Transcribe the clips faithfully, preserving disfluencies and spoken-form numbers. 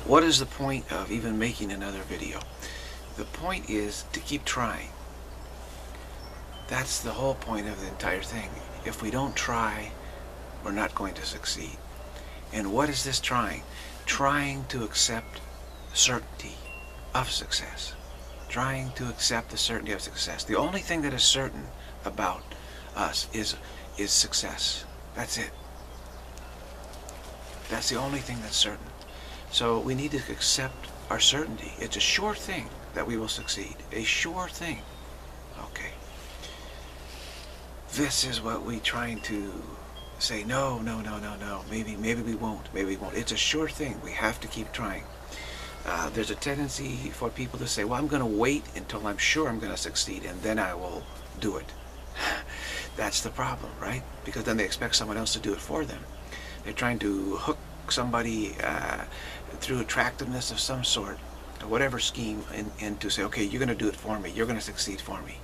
what is the point of even making another video? The point is to keep trying. That's the whole point of the entire thing. If we don't try, we're not going to succeed. And what is this trying? Trying to accept certainty of success. Trying to accept the certainty of success. The only thing that is certain about us is, is success. That's it. That's the only thing that's certain. So we need to accept our certainty. It's a sure thing that we will succeed. A sure thing. Okay. This is what we're trying to say, no, no, no, no, no. Maybe, maybe we won't. Maybe we won't. It's a sure thing. We have to keep trying. Uh, there's a tendency for people to say, well, I'm going to wait until I'm sure I'm going to succeed, and then I will do it. That's the problem, right? Because then they expect someone else to do it for them. They're trying to hook somebody uh, through attractiveness of some sort, or whatever scheme, and, and to say, okay, you're going to do it for me. You're going to succeed for me.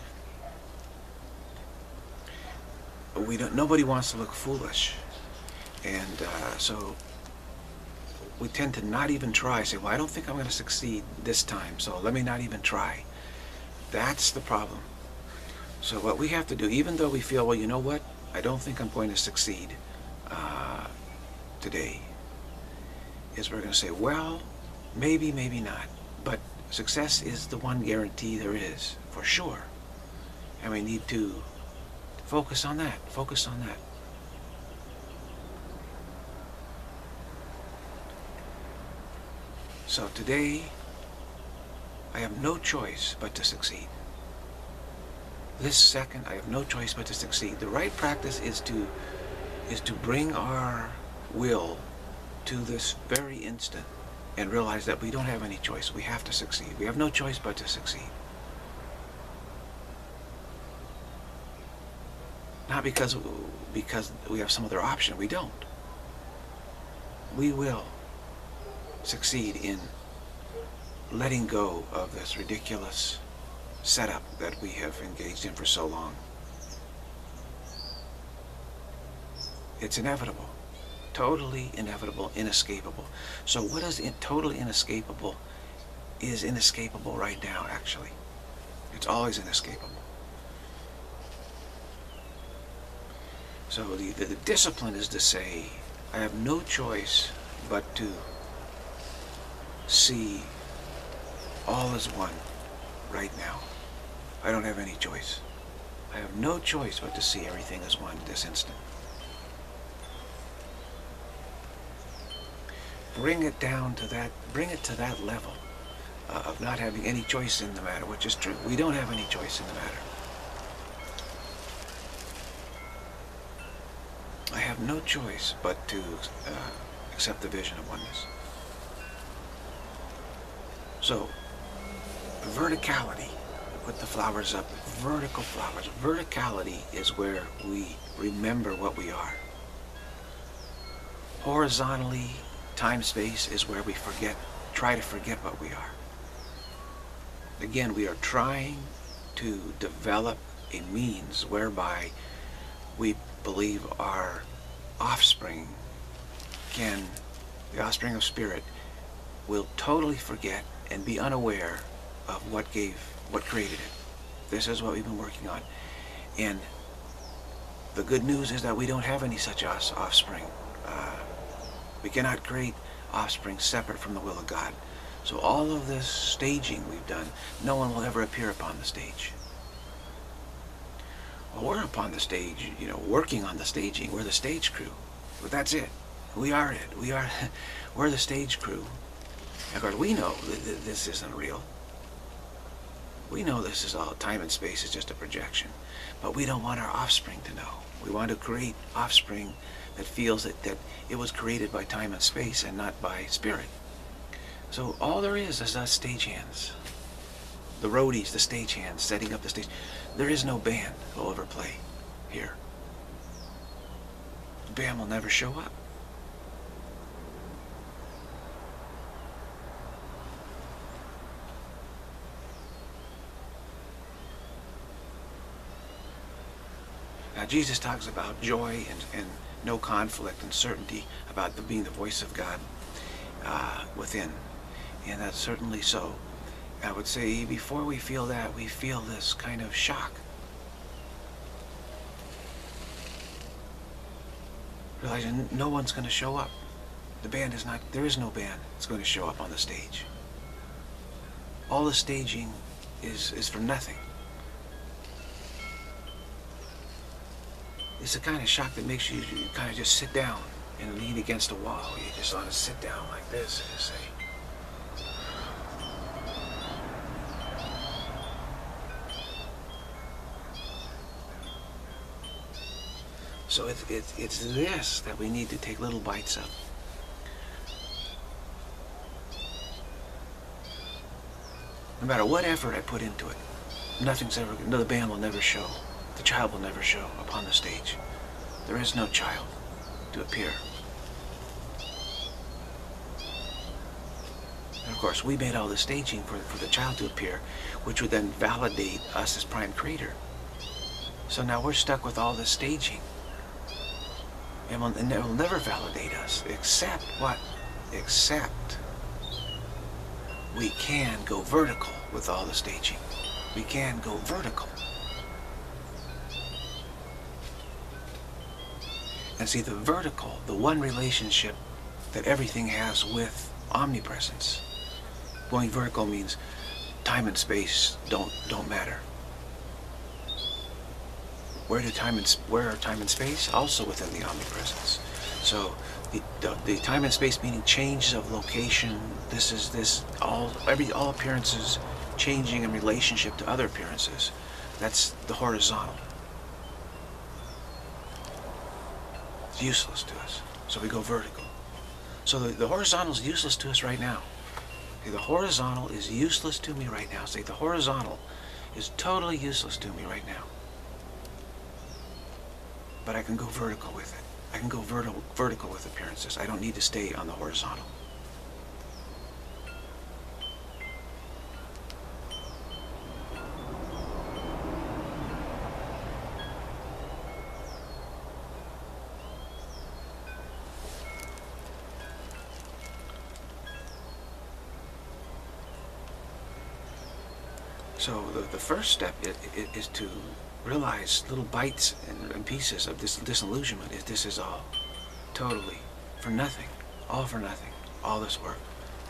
We don't. Nobody wants to look foolish, and uh, so we tend to not even try. Say, well, I don't think I'm going to succeed this time, so let me not even try. That's the problem. So what we have to do, even though we feel, well, you know what, I don't think I'm going to succeed uh, today, is we're going to say, well, maybe, maybe not. But success is the one guarantee there is, for sure. And we need to focus on that. Focus on that. So today, I have no choice but to succeed. This second, I have no choice but to succeed. The right practice is to is to bring our will to this very instant and realize that we don't have any choice. We have to succeed. We have no choice but to succeed. Not because because we have some other option. We don't. We will succeed in letting go of this ridiculous setup that we have engaged in for so long. It's inevitable. Totally inevitable, inescapable. So what is in, totally inescapable is inescapable right now, actually. It's always inescapable. So the, the, the discipline is to say, I have no choice but to see all as one right now. I don't have any choice. I have no choice but to see everything as one this instant. Bring it down to that, bring it to that level uh, of not having any choice in the matter, which is true. We don't have any choice in the matter. I have no choice but to uh, accept the vision of oneness. So, verticality, put the flowers up, vertical flowers. Verticality is where we remember what we are. Horizontally, time-space is where we forget, try to forget what we are. Again, we are trying to develop a means whereby we believe our offspring can, the offspring of spirit, will totally forget and be unaware of what gave, what created it. This is what we've been working on. And the good news is that we don't have any such offspring. Uh, we cannot create offspring separate from the will of God. So all of this staging we've done, no one will ever appear upon the stage. Well, we're upon the stage, you know, working on the staging. We're the stage crew. But that's it. We are it. We are, we're the stage crew. Of course, we know that this isn't real. We know this is all, time and space is just a projection. But we don't want our offspring to know. We want to create offspring that feels that, that it was created by time and space and not by spirit. So all there is is us stagehands. The roadies, the stagehands, setting up the stage. There is no band who will ever play here. The band will never show up. Now Jesus talks about joy and, and no conflict and certainty about the, being the voice of God. uh, within. And that's certainly so. I would say before we feel that, we feel this kind of shock. Realizing no one's going to show up. The band is not, there is no band that's going to show up on the stage. All the staging is, is for nothing. It's the kind of shock that makes you, you kind of just sit down and lean against a wall. You just want to sit down like this and say, so it's, it's, it's this that we need to take little bites of. No matter what effort I put into it, nothing's ever, no, the band will never show. The child will never show upon the stage. There is no child to appear. And of course, we made all the staging for, for the child to appear, which would then validate us as prime creator. So now we're stuck with all this staging. And, we'll, and it will never validate us, except what? Except we can go vertical with all the staging. We can go vertical. And see, the vertical, the one relationship that everything has with omnipresence. Going vertical means time and space don't don't matter. Where do time and where are time and space? Also within the omnipresence. So the, the, the time and space meaning changes of location. This is this all every all appearances changing in relationship to other appearances. That's the horizontal. It's useless to us. So we go vertical. So the, the horizontal is useless to us right now. Okay, the horizontal is useless to me right now. Say the horizontal is totally useless to me right now. But I can go vertical with it. I can go vertical vertical with appearances. I don't need to stay on the horizontal. So the, the first step is, is to realize little bites and, and pieces of this disillusionment. Is this is all totally for nothing, all for nothing, all this work.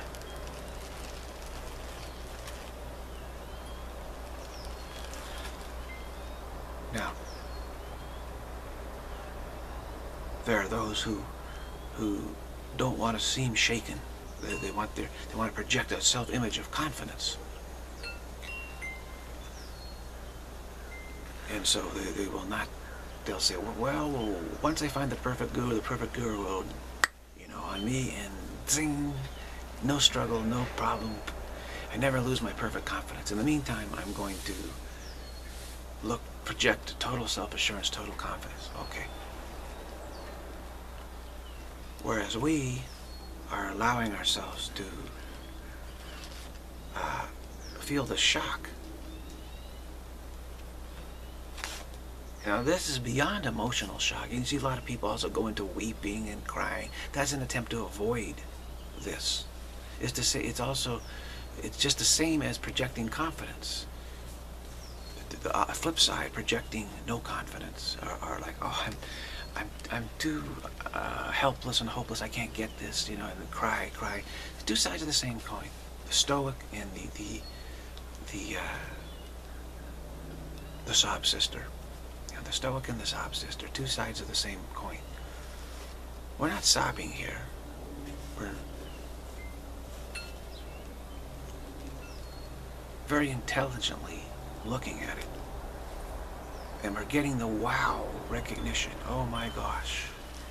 Now, there are those who who don't want to seem shaken. They, they want their they want to project a self-image of confidence. And so they, they will not, they'll say, well, well, once I find the perfect guru, the perfect guru will, you know, on me, and zing, no struggle, no problem. I never lose my perfect confidence. In the meantime, I'm going to look, project total self-assurance, total confidence. Okay. Whereas we are allowing ourselves to uh, feel the shock. Now this is beyond emotional shock. You can see a lot of people also go into weeping and crying. That's an attempt to avoid this. It's to say it's also, it's just the same as projecting confidence. The, the uh, flip side, projecting no confidence, or, or like, oh, I'm, I'm, I'm too uh, helpless and hopeless. I can't get this, you know, and then cry, cry. It's two sides of the same coin. The stoic and the the the uh, the sob sister. The stoic and the sob sister, two sides of the same coin. We're not sobbing here. We're very intelligently looking at it. And we're getting the wow recognition. Oh my gosh.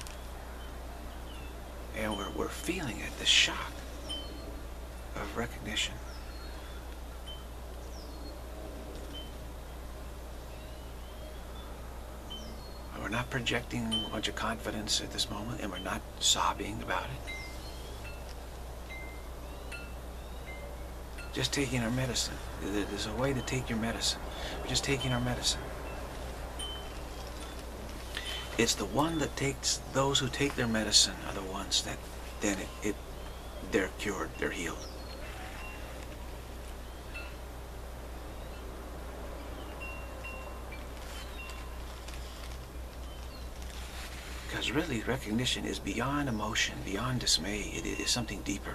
And we're, we're feeling it, the shock of recognition. We're not projecting a bunch of confidence at this moment, and we're not sobbing about it. Just taking our medicine. There's a way to take your medicine. We're just taking our medicine. It's the one that takes, those who take their medicine are the ones that then it, it they're cured, they're healed. Because really, recognition is beyond emotion, beyond dismay. It is something deeper.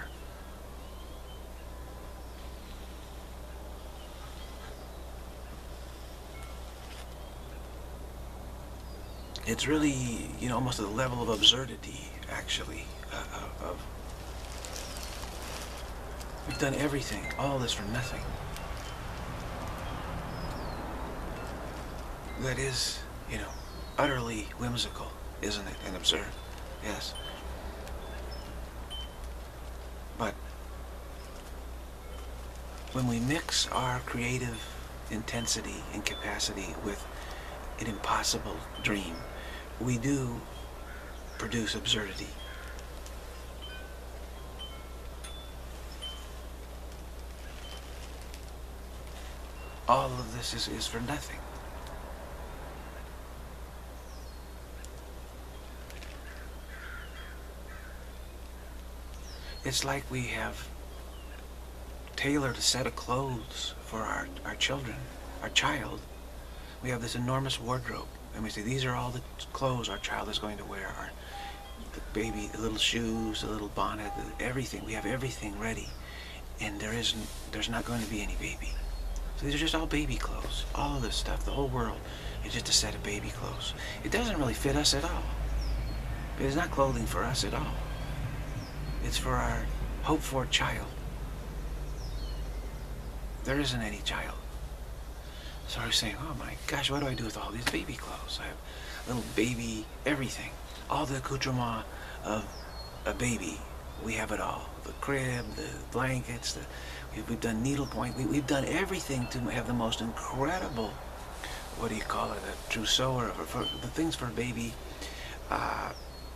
It's really, you know, almost at the level of absurdity, actually. Uh, of we've done everything, all this for nothing. That is, you know, utterly whimsical, isn't it? And absurd, yes. But when we mix our creative intensity and capacity with an impossible dream, we do produce absurdity. All of this is, is for nothing. It's like we have tailored a set of clothes for our, our children, our child. We have this enormous wardrobe, and we say, these are all the clothes our child is going to wear. Our, the baby, the little shoes, the little bonnet, the, everything. We have everything ready, and there isn't, there's not going to be any baby. So these are just all baby clothes. All of this stuff, the whole world is just a set of baby clothes. It doesn't really fit us at all. It's not clothing for us at all. It's for our hoped-for child. There isn't any child. So I was saying, oh my gosh, what do I do with all these baby clothes? I have little baby everything. All the accoutrement of a baby. We have it all. The crib, the blankets, the, we've, we've done needlepoint. We, we've done everything to have the most incredible, what do you call it, a trousseau, or for, for the things for a baby. Uh,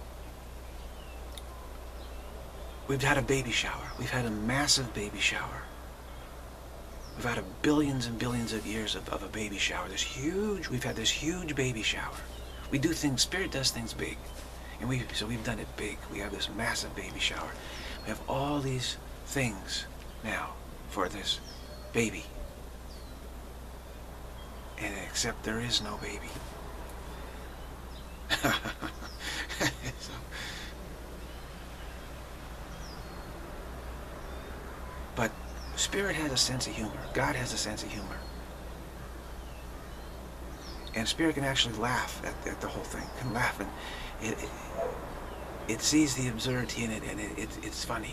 we've had a baby shower. We've had a massive baby shower. We've had a billions and billions of years of, of a baby shower. This huge, we've had this huge baby shower. We do things, Spirit does things big. And we, so we've done it big. We have this massive baby shower. We have all these things now for this baby. And except there is no baby. So, but Spirit has a sense of humor. God has a sense of humor. And Spirit can actually laugh at, at the whole thing. Can laugh, and it, it, it sees the absurdity in it, and it, it, it's funny.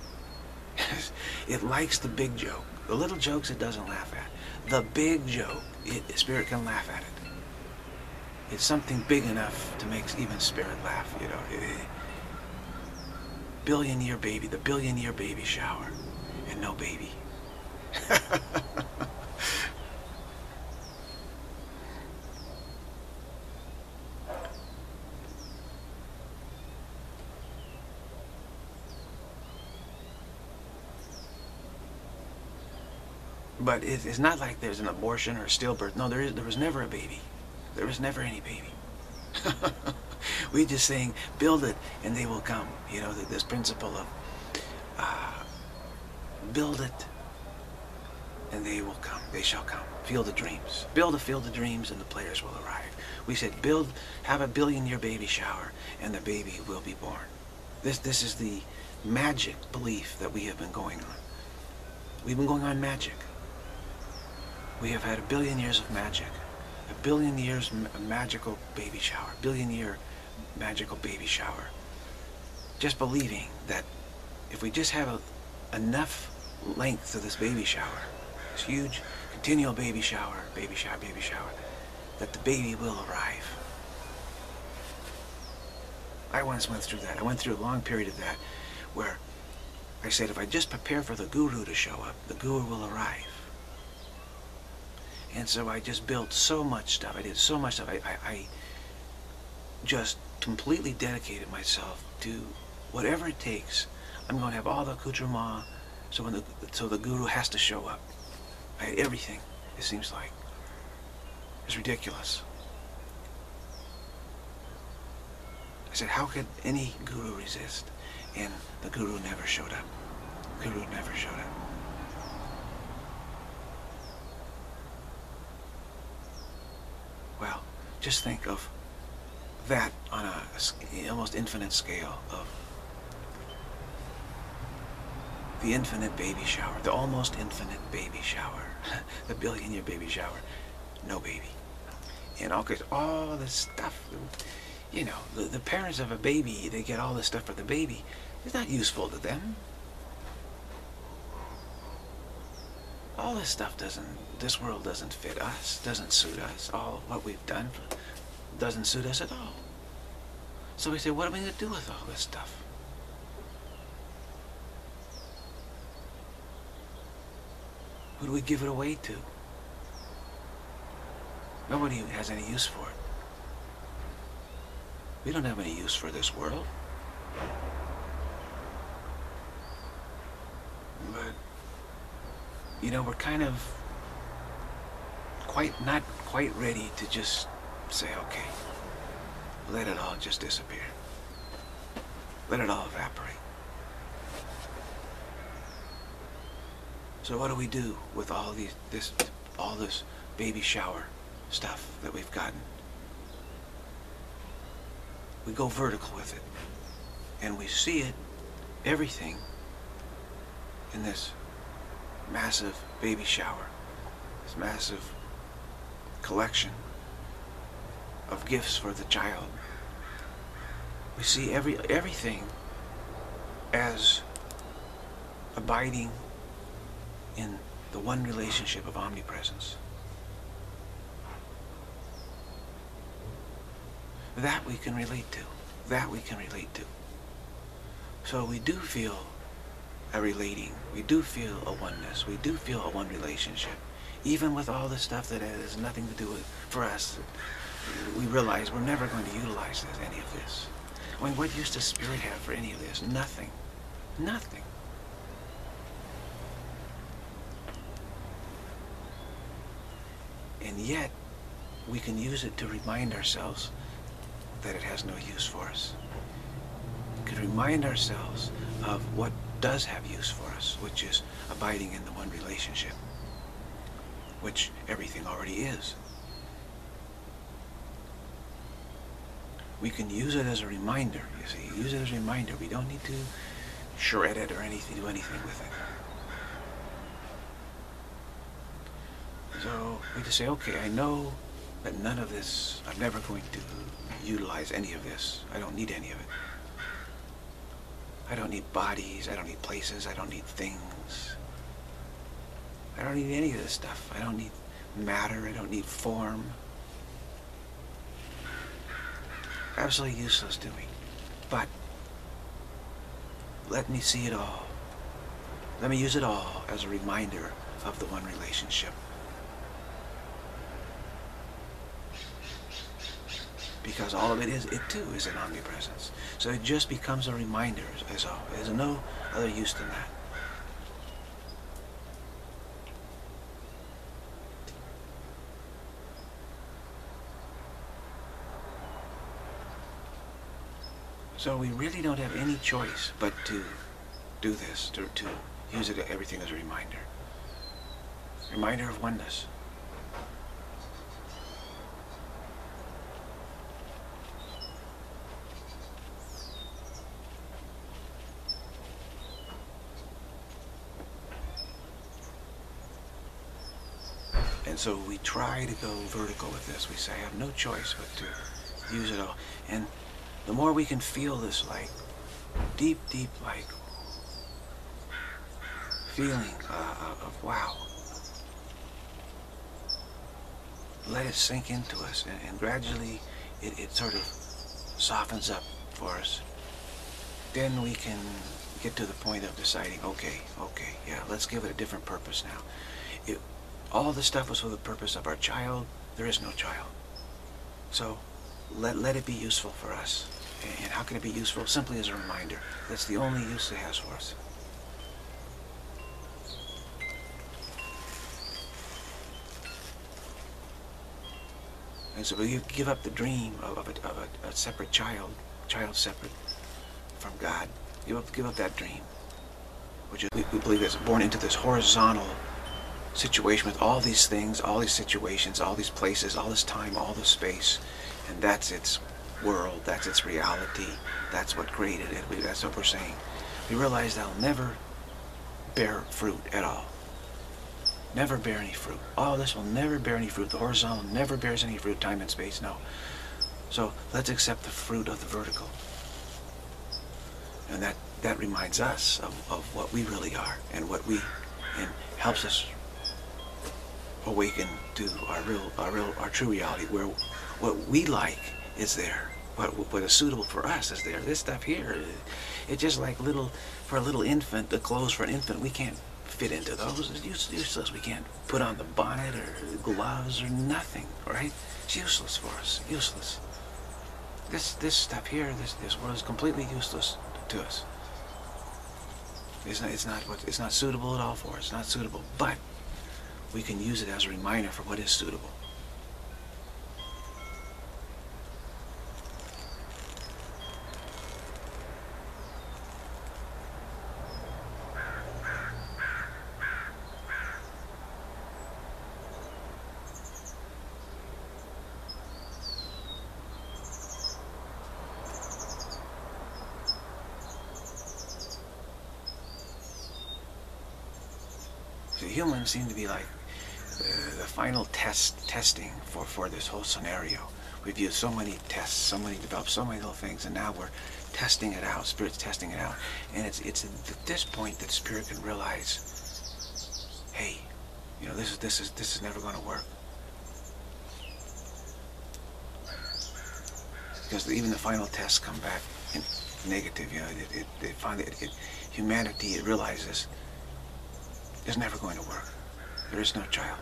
It likes the big joke. The little jokes it doesn't laugh at. The big joke, it, Spirit can laugh at it. It's something big enough to make even Spirit laugh, you know. It, it, billion year baby, the billion year baby shower, and no baby. But it, it's not like there's an abortion or a stillbirth. No, there is. There was never a baby. There was never any baby. We just saying, build it and they will come. You know, this principle of uh, build it and they will come. They shall come. Field of dreams. Build a field of dreams and the players will arrive. We said, build, have a billion year baby shower and the baby will be born. This, this is the magic belief that we have been going on. We've been going on magic. We have had a billion years of magic. A billion years ma magical baby shower. Billion year magical baby shower. Just believing that if we just have a, enough length to this baby shower, this huge continual baby shower, baby shower, baby shower, that the baby will arrive. I once went through that. I went through a long period of that where I said, if I just prepare for the guru to show up, the guru will arrive. And so I just built so much stuff. I did so much stuff. I, I, I just completely dedicated myself to whatever it takes. I'm going to have all the accoutrement, so when the so the guru has to show up. I had everything. It seems like it's ridiculous. I said, how could any guru resist? And the guru never showed up. Guru never showed up. Well, just think of that on a almost infinite scale of the infinite baby shower, the almost infinite baby shower, the billion year baby shower, no baby. And all, all this stuff, you know, the, the parents of a baby, they get all this stuff for the baby. It's not useful to them. All this stuff doesn't, this world doesn't fit us, doesn't suit us. All what we've done doesn't suit us at all. So we say, what are we going to do with all this stuff? Who do we give it away to? Nobody has any use for it. We don't have any use for this world. But, you know, we're kind of quite, not quite ready to just say, okay, let it all just disappear. Let it all evaporate. So what do we do with all these, this, all this baby shower stuff that we've gotten? We go vertical with it, and we see it, everything, in this massive baby shower, this massive collection of gifts for the child. We see every everything as abiding in the one relationship of omnipresence. That we can relate to. That we can relate to. So we do feel a relating. We do feel a oneness. We do feel a one relationship. Even with all the stuff that has nothing to do with, for us, we realize we're never going to utilize this, any of this. I mean, what use does spirit have for any of this? Nothing. Nothing. And yet, we can use it to remind ourselves that it has no use for us. We can remind ourselves of what does have use for us, which is abiding in the one relationship, which everything already is. We can use it as a reminder, you see, use it as a reminder. We don't need to shred it or anything, do anything with it. So we just say, okay, I know that none of this, I'm never going to utilize any of this. I don't need any of it. I don't need bodies, I don't need places, I don't need things. I don't need any of this stuff. I don't need matter, I don't need form. Absolutely useless to me. But let me see it all. Let me use it all as a reminder of the one relationship. Because all of it is, it too is an omnipresence. So it just becomes a reminder, as all. There's no other use than that. So we really don't have any choice but to do this, to, to use it, everything as a reminder. Reminder of oneness. And so we try to go vertical with this. We say, I have no choice but to use it all. And the more we can feel this, like, deep, deep, like, feeling uh, of, wow. Let it sink into us, and, and gradually it, it sort of softens up for us. Then we can get to the point of deciding, okay, okay, yeah, let's give it a different purpose now. It, all the stuff was for the purpose of our child. There is no child. So let, let it be useful for us. And how can it be useful? Simply as a reminder. That's the only use it has for us. And so you give up the dream of, of, a, of a, a separate child, child separate from God, Give up, give up that dream. Which is, we, we believe is born into this horizontal situation with all these things, all these situations, all these places, all this time, all this space, and that's its world, that's its reality, that's what created it. We, that's what we're saying. We realize that'll never bear fruit at all. Never bear any fruit. All this will never bear any fruit. The horizontal never bears any fruit, time and space, no. So let's accept the fruit of the vertical. And that, that reminds us of, of what we really are and what we, and helps us awaken to our real, our real, our true reality, where what we like is there. What, what is suitable for us is there. This stuff here, it's just like little, for a little infant, the clothes for an infant, we can't fit into those. It's useless. We can't put on the bonnet or gloves or nothing, right? It's useless for us, useless. This, this stuff here, this, this world is completely useless to us. It's not, it's not what, it's not suitable at all for us. It's not suitable, but we can use it as a reminder for what is suitable. So humans seem to be like the, the final test testing for, for this whole scenario. We've used so many tests, so many developed so many little things, and now we're testing it out. Spirit's testing it out, and it's it's at this point that Spirit can realize, hey, you know, this is this is this is never going to work, because even the final tests come back in negative. You know, it, it, they find it, it humanity it realizes is never going to work. There is no child.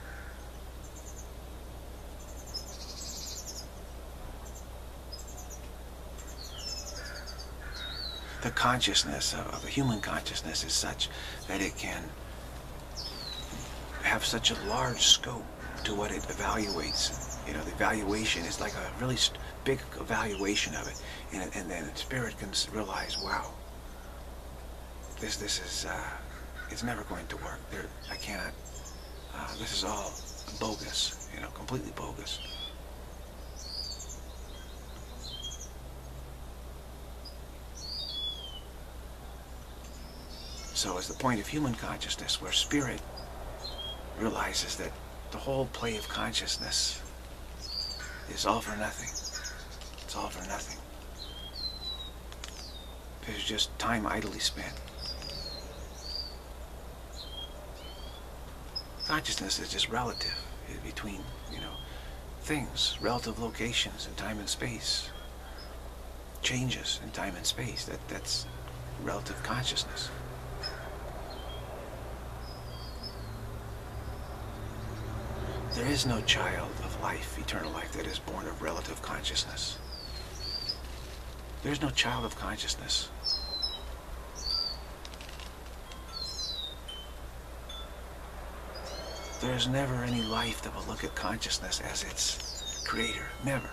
The consciousness of, of a human consciousness is such that it can have such a large scope to what it evaluates. You know, the evaluation is like a really big evaluation of it, and, and then Spirit can realize, wow, this this is. Uh, It's never going to work. There, I cannot. Uh, this is all bogus. You know, completely bogus. So, it's the point of human consciousness where Spirit realizes that the whole play of consciousness is all for nothing. It's all for nothing. It's just time idly spent. Consciousness is just relative between, you know, things, relative locations in time and space, changes in time and space. That that's relative consciousness. There is no child of life, eternal life, that is born of relative consciousness. There's no child of consciousness. There's never any life that will look at consciousness as its creator. Never.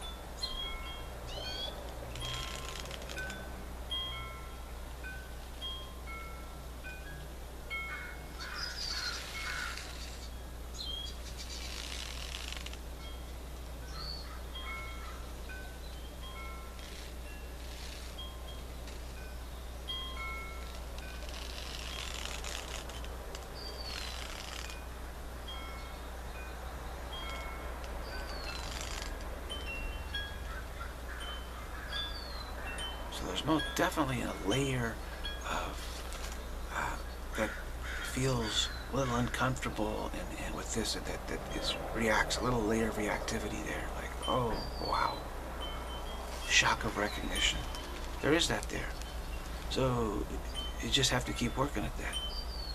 So there's most definitely a layer of uh, that feels a little uncomfortable, and, and with this that that is reacts a little layer of reactivity there, like, oh wow, shock of recognition. There is that there. So you just have to keep working at that.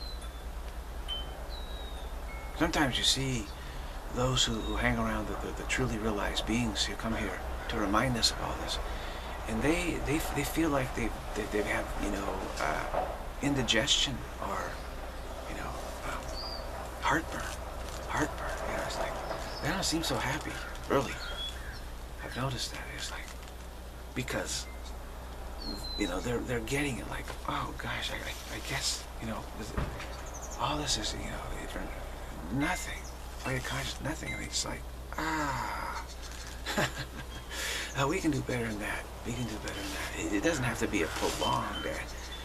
Sometimes you see those who, who hang around the, the, the truly realized beings who come here to remind us of all this. And they, they, they feel like they, they, they have, you know, uh, indigestion or, you know, um, heartburn. Heartburn. You know, it's like, they don't seem so happy, really. I've noticed that. It's like, because you know, they're they're getting it like, oh gosh, I, I, I guess, you know, this, all this is, you know, for nothing. Play a conscious nothing, and it's like, ah, uh, we can do better than that. We can do better than that. It, it doesn't have to be a prolonged. Uh,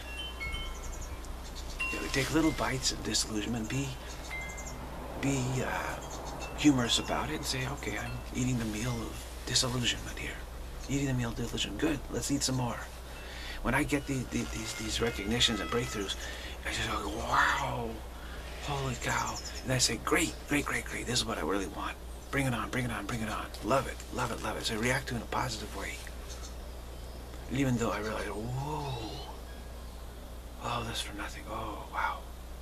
you know, take little bites of disillusionment. Be be uh, humorous about it and say, okay, I'm eating the meal of disillusionment here. Eating the meal of disillusionment. Good. Let's eat some more. When I get these these these recognitions and breakthroughs, I just go, wow, holy cow. And I say, great, great, great, great. This is what I really want. Bring it on, bring it on, bring it on. Love it, love it, love it. So I react to it in a positive way. And even though I realize, whoa, oh, this for nothing. Oh, wow.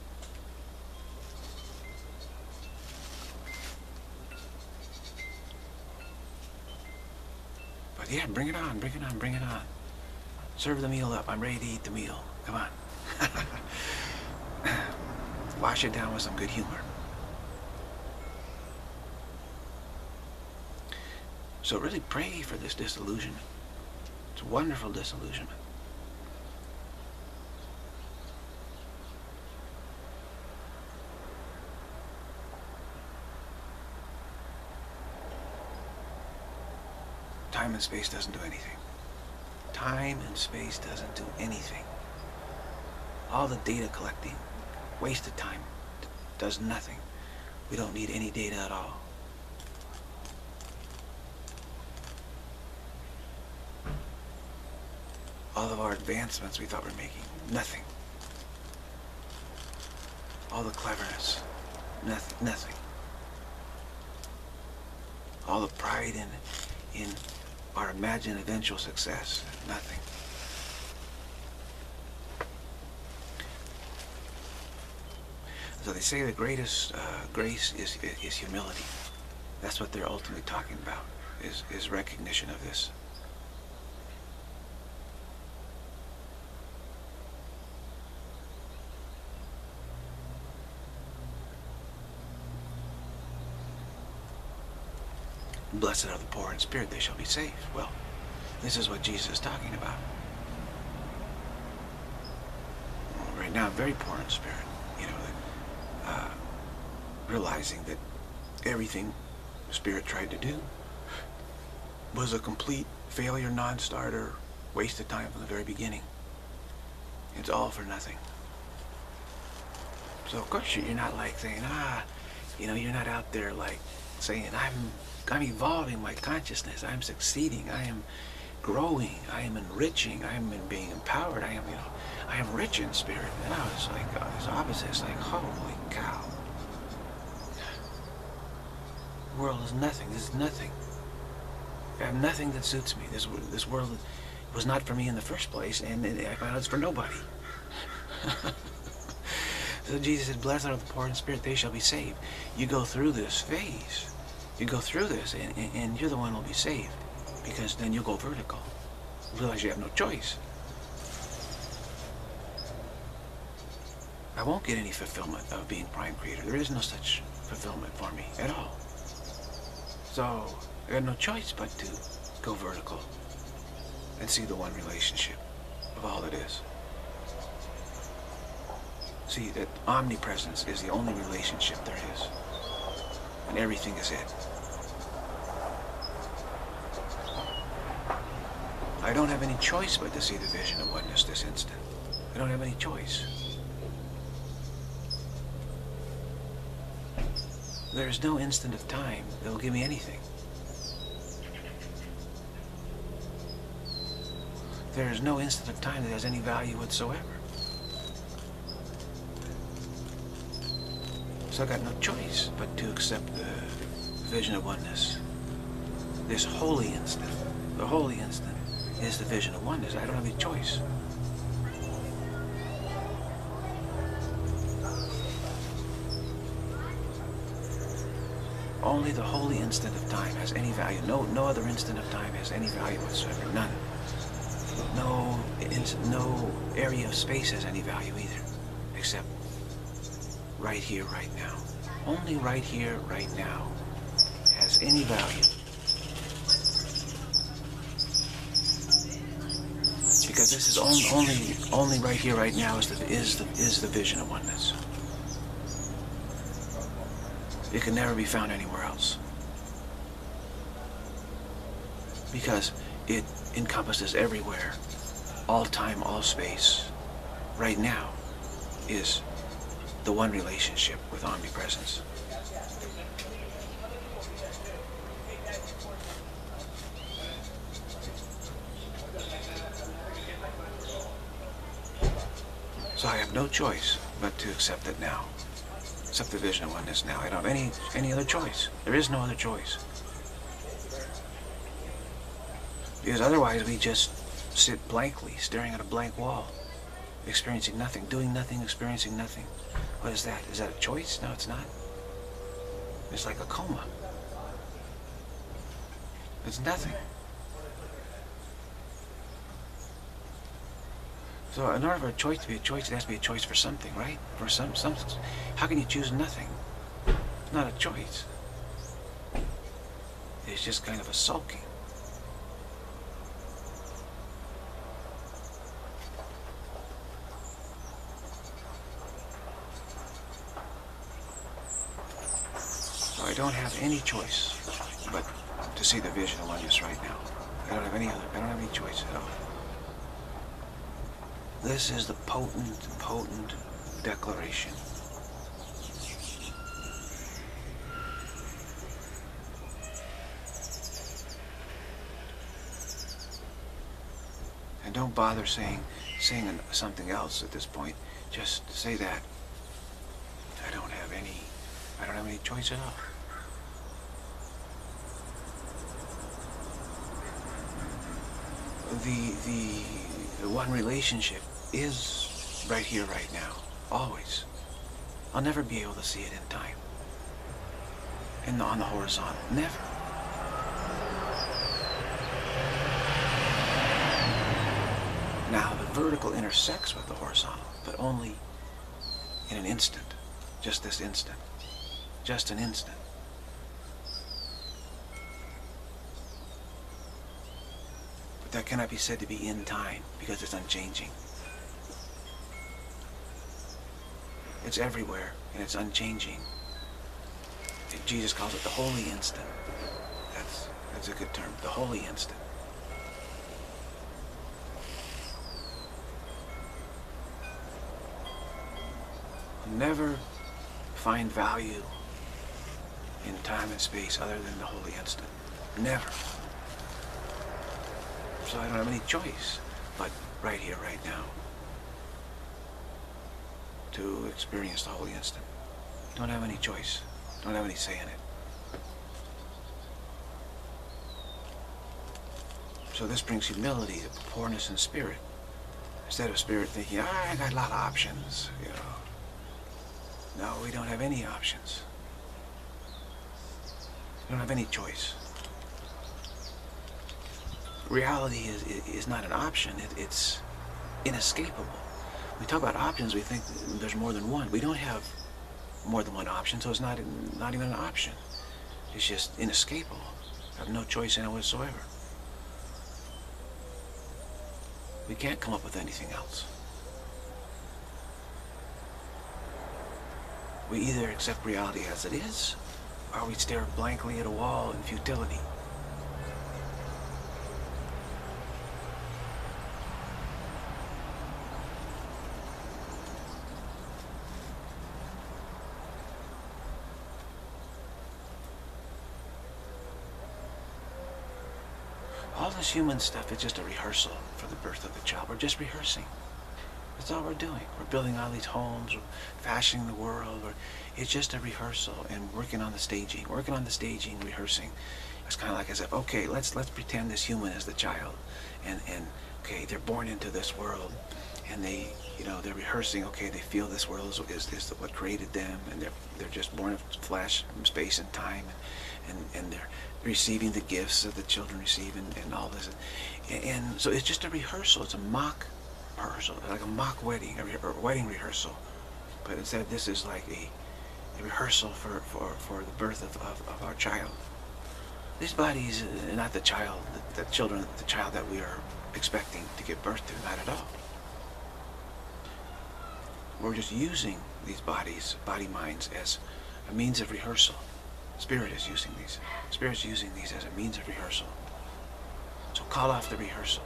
But yeah, bring it on, bring it on, bring it on. Serve the meal up. I'm ready to eat the meal. Come on. Wash it down with some good humor. So really pray for this disillusionment. It's a wonderful disillusionment. Time and space doesn't do anything. Time and space doesn't do anything. All the data collecting, wasted time, does nothing. We don't need any data at all. All of our advancements we thought we were making, nothing. All the cleverness, nothing, nothing. All the pride in, in our imagined eventual success, nothing. So they say the greatest uh, grace is, is humility. That's what they're ultimately talking about, is, is recognition of this. Blessed are the poor in spirit, they shall be saved. Well, this is what Jesus is talking about. Well, right now, I'm very poor in spirit. You know, uh, realizing that everything Spirit tried to do was a complete failure, non-starter, waste of time from the very beginning. It's all for nothing. So of course you're not like saying, ah, you know, you're not out there like saying, I'm, I'm evolving my consciousness, I'm succeeding, I am growing, I am enriching, I am being empowered, I am, you know, I am rich in spirit. And I was like, uh, it's opposite. It's like, holy cow. The world is nothing. This is nothing. I have nothing that suits me. This this world was not for me in the first place, and I found out it's for nobody. So Jesus said, blessed are the poor in spirit, they shall be saved. You go through this phase. You go through this, and, and, and you're the one who will be saved. Because then you'll go vertical. Realize you have no choice. I won't get any fulfillment of being prime creator. There is no such fulfillment for me at all. So I have no choice but to go vertical and see the one relationship of all that is. See that omnipresence is the only relationship there is, and everything is it. I don't have any choice but to see the vision of oneness this instant. I don't have any choice. There is no instant of time that will give me anything. There is no instant of time that has any value whatsoever. So I've got no choice but to accept the vision of oneness. This holy instant, the holy instant, is the vision of oneness. I don't have any choice. Only the holy instant of time has any value. No, no other instant of time has any value whatsoever. None. No, no area of space has any value either, except right here, right now. Only right here, right now has any value. Because this is only, only, only right here, right now, is the, is the, is the vision of oneness. It can never be found anywhere else. Because it encompasses everywhere, all time, all space. Right now is the one relationship with omnipresence. So I have no choice but to accept it now. Accept the vision of oneness now. I don't have any, any other choice. There is no other choice. Because otherwise we just sit blankly, staring at a blank wall, experiencing nothing, doing nothing, experiencing nothing. What is that? Is that a choice? No, it's not. It's like a coma. It's nothing. So in order for a choice to be a choice, it has to be a choice for something, right? For some, some. How can you choose nothing? It's not a choice. It's just kind of a sulking. So I don't have any choice but to see the vision of oneness right now. I don't have any other. I don't have any choice at all. This is the potent, potent declaration. And don't bother saying, saying something else at this point. Just say that. I don't have any, I don't have any choice at all. The, the, the one relationship is right here, right now, always. I'll never be able to see it in time. And on the horizontal, never. Now, the vertical intersects with the horizontal, but only in an instant. Just this instant. Just an instant. But that cannot be said to be in time, because it's unchanging. It's everywhere, and it's unchanging. Jesus calls it the holy instant. That's, that's a good term, the holy instant. Never find value in time and space other than the holy instant. Never. So I don't have any choice but right here, right now, to experience the holy instant. Don't have any choice. Don't have any say in it. So this brings humility to poorness in spirit. Instead of spirit thinking, ah, I got a lot of options, you know. No, we don't have any options. We don't have any choice. Reality is, is not an option. It, it's inescapable. We talk about options, we think there's more than one. We don't have more than one option, so it's not, not even an option. It's just inescapable. I have no choice in it whatsoever. We can't come up with anything else. We either accept reality as it is, or we stare blankly at a wall in futility. All this human stuff is just a rehearsal for the birth of the child. We're just rehearsing. That's all we're doing. We're building all these homes, we're fashioning the world. We're, it's just a rehearsal and working on the staging, working on the staging, rehearsing. It's kind of like as if, okay, let's let's pretend this human is the child, and and okay, they're born into this world, and they, you know, they're rehearsing. Okay, they feel this world is is, is what created them, and they're they're just born of flesh, space, and time, and and, and they're receiving the gifts that the children receive, and, and all this, and, and so it's just a rehearsal. It's a mock rehearsal, like a mock wedding, a, re a wedding rehearsal. But instead, this is like a, a rehearsal for, for, for the birth of, of, of our child. This body is not the child, the, the children, the child that we are expecting to give birth to, not at all. We're just using these bodies, body minds, as a means of rehearsal. Spirit is using these. Spirit's using these as a means of rehearsal. So call off the rehearsal.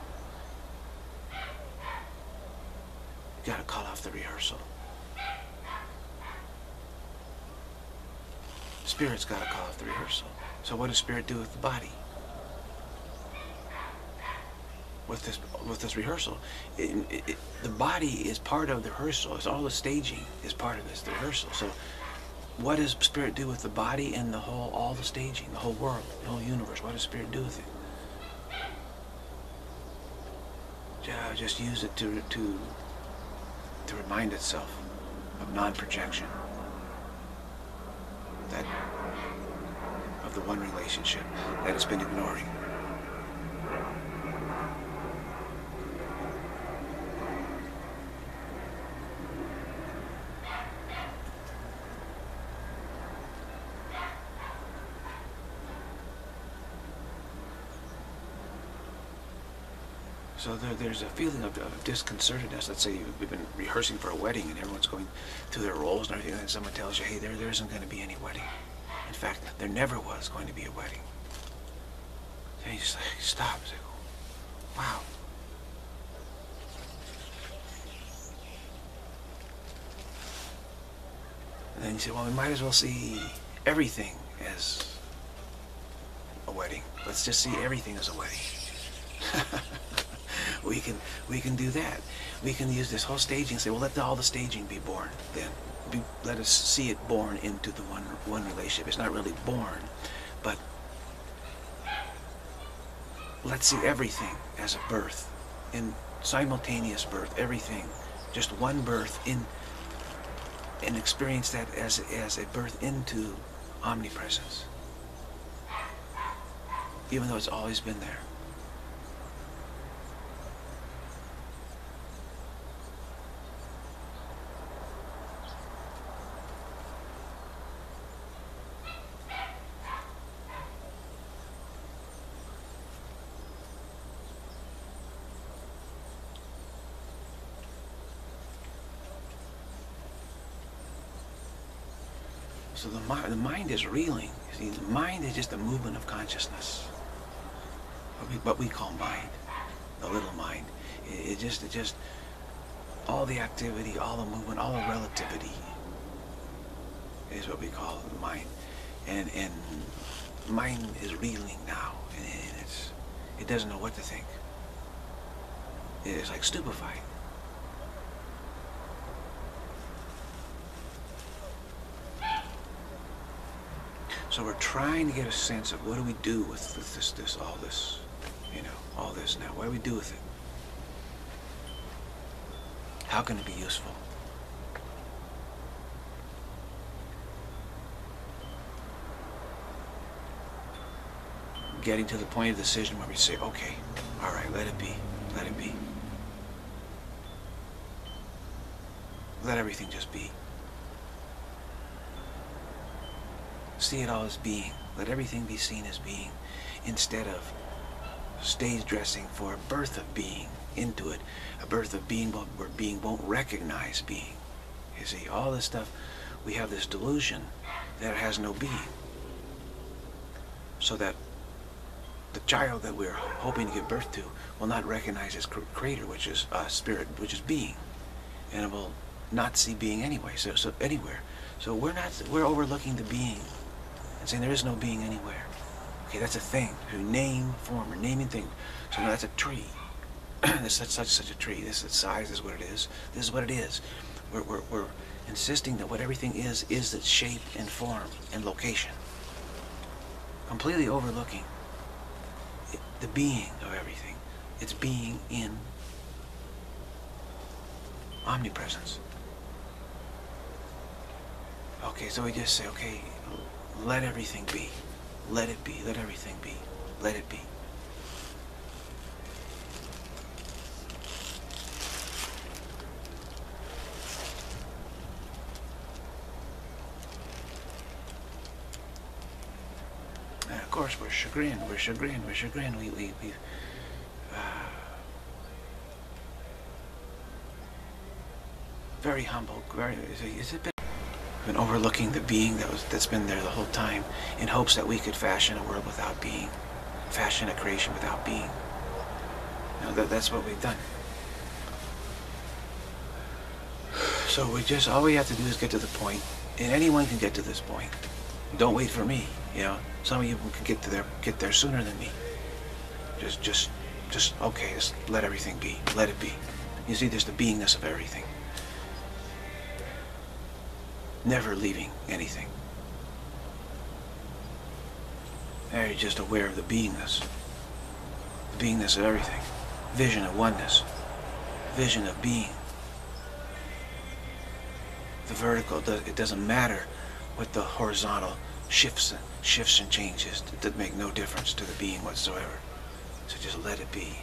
You gotta call off the rehearsal. Spirit's gotta call off the rehearsal. So what does Spirit do with the body? With this, with this rehearsal, it, it, it, the body is part of the rehearsal. It's all the staging is part of this, the rehearsal. So, what does Spirit do with the body and the whole, all the staging, the whole world, the whole universe? What does Spirit do with it? Yeah, just use it to to to remind itself of non-projection, that of the one relationship that it's been ignoring. So there, there's a feeling of, of disconcertedness. Let's say we've been rehearsing for a wedding and everyone's going through their roles and everything, and someone tells you, hey, there, there isn't going to be any wedding. In fact, there never was going to be a wedding. And you just like, stop. It's like, wow. And then you say, well, we might as well see everything as a wedding. Let's just see everything as a wedding. We can we can do that. We can use this whole staging and say, well, let the, all the staging be born then. Be, let us see it born into the one one relationship. It's not really born, but let's see everything as a birth, in simultaneous birth, everything, just one birth in, and experience that as as a birth into omnipresence, even though it's always been there. So the mind, the mind is reeling. See, the mind is just a movement of consciousness. What we, what we call mind, the little mind. It, it just, it just, all the activity, all the movement, all the relativity is what we call the mind. And and mind is reeling now, and it's, it doesn't know what to think. It's like stupefied. So we're trying to get a sense of what do we do with, with this, this, all this, you know, all this now. What do we do with it? How can it be useful? Getting to the point of decision where we say, okay, all right, let it be, let it be. Let everything just be. See it all as being. Let everything be seen as being, instead of stage dressing for a birth of being into it, a birth of being where being won't recognize being. You see, all this stuff, we have this delusion that it has no being. So that the child that we're hoping to give birth to will not recognize its creator, which is uh, spirit, which is being, and it will not see being anyway. So, so anywhere. So we're not. We're overlooking the being and saying there is no being anywhere. Okay, that's a thing. So name, form, or naming things. So now that's a tree. There's such such such a tree. This is size. This is what it is. This is what it is. We're we're, we're insisting that what everything is is its shape and form and location. Completely overlooking it, the being of everything. It's being in omnipresence. Okay, so we just say, okay, let everything be. Let it be. Let everything be. Let it be. And of course, we're chagrined. We're chagrined. We're chagrined. We, we, we, uh, humble, very, it's a bit, been overlooking the being that was, that's been there the whole time in hopes that we could fashion a world without being, fashion a creation without being. You know, that, that's what we've done. So we just, all we have to do is get to the point, and anyone can get to this point. Don't wait for me, you know. Some of you can get to there, get there sooner than me. Just, just, just, okay, just let everything be. Let it be. You see, there's the beingness of everything. Never leaving anything. There you're just aware of the beingness. The beingness of everything. Vision of oneness. Vision of being. The vertical, it doesn't matter what the horizontal shifts and shifts and changes. It doesn't make no difference to the being whatsoever. So just let it be.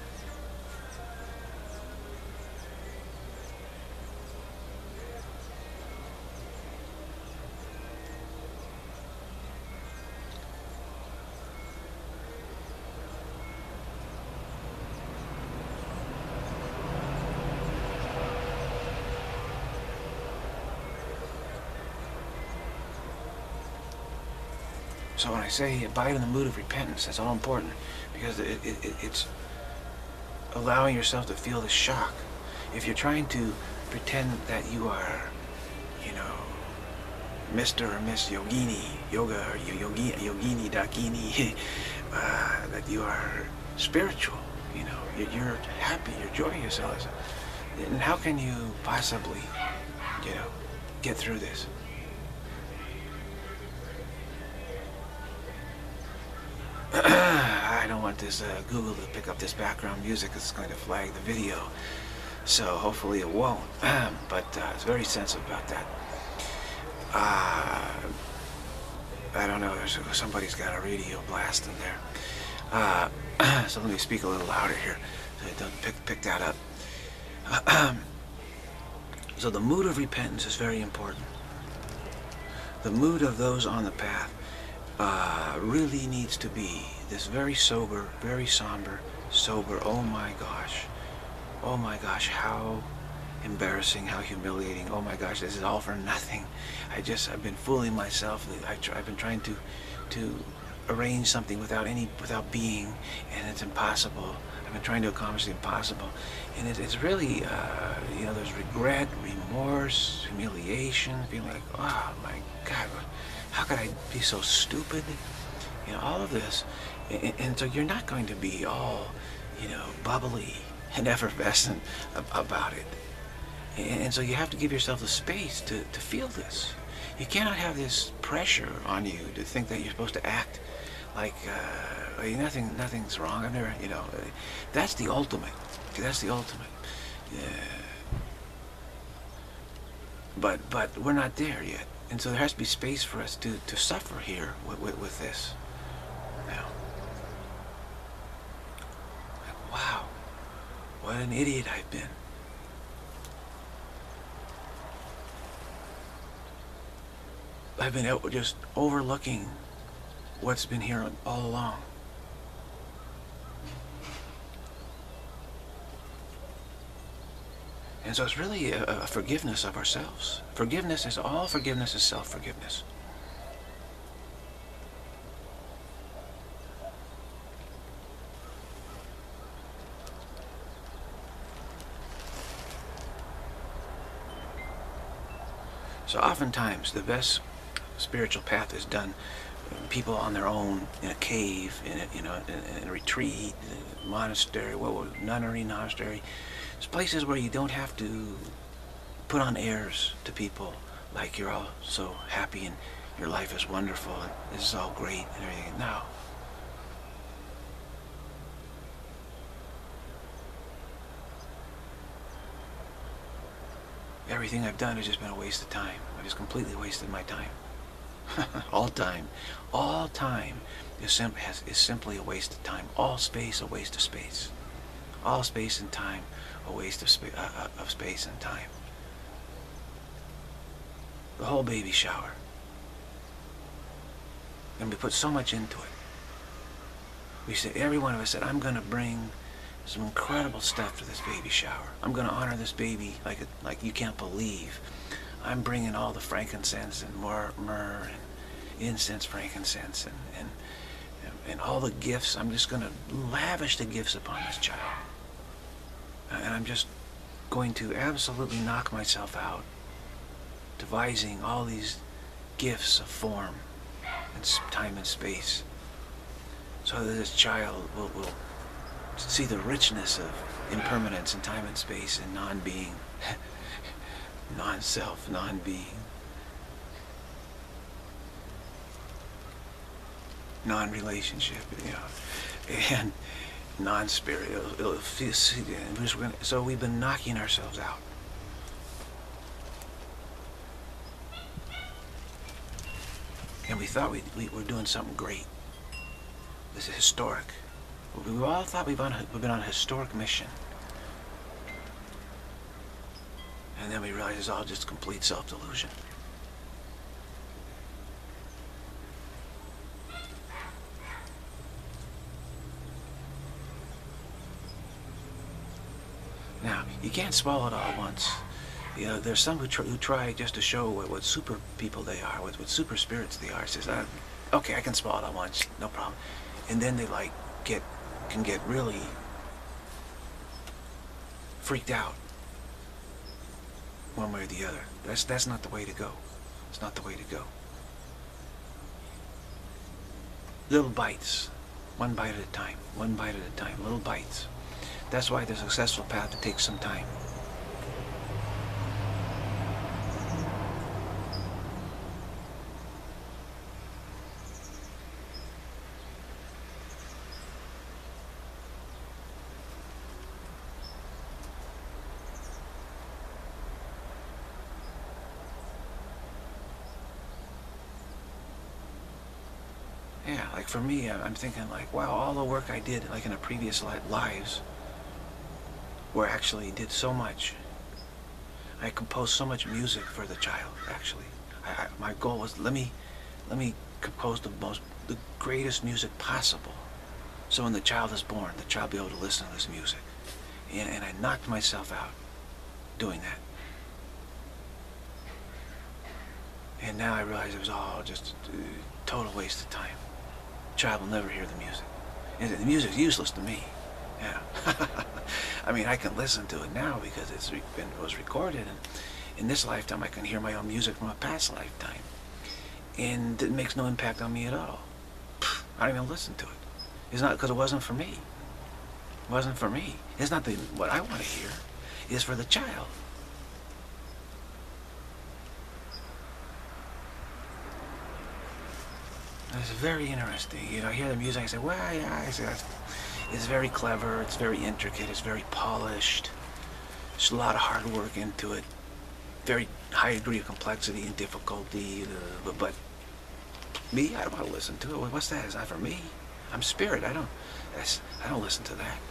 So when I say abide in the mood of repentance, that's all important, because it, it, it, it's allowing yourself to feel the shock. If you're trying to pretend that you are, you know, Mister or Miss Yogini, Yoga, or Yogi, Yogini, Dakini, uh, that you are spiritual, you know, you're, you're happy, you're enjoying yourselves, and how can you possibly, you know, get through this? I don't want this uh, Google to pick up this background music. It's going to flag the video, so hopefully it won't. But uh, it's very sensitive about that. Uh, I don't know. There's somebody's got a radio blast in there. Uh, so let me speak a little louder here, so it doesn't pick pick that up. So the mood of repentance is very important. The mood of those on the path Uh, really needs to be this very sober, very somber, sober, oh my gosh, oh my gosh, how embarrassing, how humiliating, oh my gosh, this is all for nothing. I just, I've been fooling myself. I try, I've been trying to, to arrange something without any, without being, and it's impossible. I've been trying to accomplish the impossible. And it, it's really, uh, you know, there's regret, remorse, humiliation, feeling like, oh my God, how could I be so stupid? You know, all of this. And, and so you're not going to be all, you know, bubbly and effervescent about it. And, and so you have to give yourself the space to, to feel this. You cannot have this pressure on you to think that you're supposed to act like uh, nothing, nothing's wrong. I've never, you know, that's the ultimate. That's the ultimate. Yeah. But, but we're not there yet. And so there has to be space for us to, to suffer here with, with, with this. Now, like, wow, what an idiot I've been. I've been just overlooking what's been here all along. And so it's really a, a forgiveness of ourselves. Forgiveness is, all forgiveness is self-forgiveness. So oftentimes the best spiritual path is done people on their own in a cave, in a, you know, in, in a retreat, in a monastery, what was nunnery, monastery. It's places where you don't have to put on airs to people like you're all so happy and your life is wonderful and this is all great and everything. No. Everything I've done has just been a waste of time. I just completely wasted my time. All time. All time is, sim has, is simply a waste of time. All space, a waste of space. All space and time, a waste of, spa uh, of space and time. The whole baby shower. And we put so much into it. We said, every one of us said, I'm going to bring some incredible stuff for this baby shower. I'm going to honor this baby like a, like you can't believe. I'm bringing all the frankincense and myrrh, myrrh and incense, frankincense, and, and, and all the gifts. I'm just going to lavish the gifts upon this child. And I'm just going to absolutely knock myself out, devising all these gifts of form and time and space, so that this child will, will see the richness of impermanence in time and space and non-being, non-self, non-being, non-relationship, you know, and non-spirit. It'll, it'll feel, so we've been knocking ourselves out. And we thought we, we were doing something great. This is historic. We all thought we've, on, we've been on a historic mission. And then we realized it's all just complete self-delusion. Now, you can't swallow it all at once. You know, there's some who, tr who try just to show what, what super people they are, what, what super spirits they are. It says, uh, okay, I can swallow it all at once, no problem. And then they like get, can get really freaked out one way or the other. That's, that's not the way to go. It's not the way to go. Little bites, one bite at a time, one bite at a time, little bites. That's why the successful path, it takes some time. Yeah, like for me, I'm thinking like, wow, all the work I did like in a previous li lives, where I actually did so much. I composed so much music for the child, actually. I, I, my goal was, let me, let me compose the most, the greatest music possible. So when the child is born, the child will be able to listen to this music. And, and I knocked myself out doing that. And now I realize it was all just a total waste of time. The child will never hear the music. And the music's useless to me. Yeah. I mean, I can listen to it now because it's been, it was recorded, and in this lifetime I can hear my own music from a past lifetime, and it makes no impact on me at all. I don't even listen to it. It's not because it wasn't for me. It wasn't for me. It's not the, what I want to hear. It's for the child. It's very interesting. You know, I hear the music, I say, well, yeah, I say, it's very clever, it's very intricate, it's very polished. There's a lot of hard work into it. Very high degree of complexity and difficulty. Uh, but, but me, I don't want to listen to it. What's that? It's not for me. I'm spirit. I don't. That's, I don't listen to that.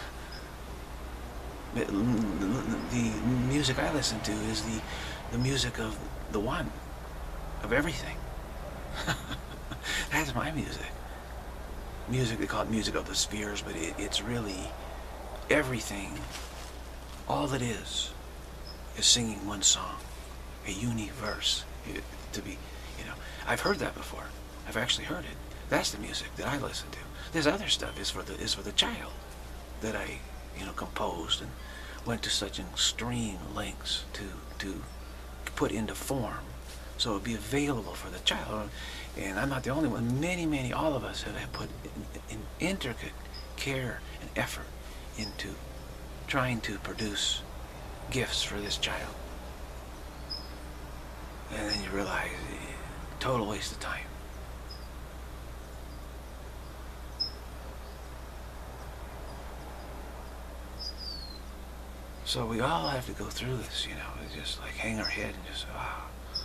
The, the music I listen to is the the music of the One, of everything. That's my music. Music, they call it music of the spheres, but it, it's really everything. All that is is singing one song, a universe. It, to be, you know, I've heard that before. I've actually heard it. That's the music that I listen to. This other stuff is for the is for the child that I, you know, composed and went to such extreme lengths to to put into form, so it would be available for the child. And I'm not the only one. Many, many, all of us have put in, in intricate care and effort into trying to produce gifts for this child. And then you realize, total waste of time. So we all have to go through this, you know, just like hang our head and just, ah.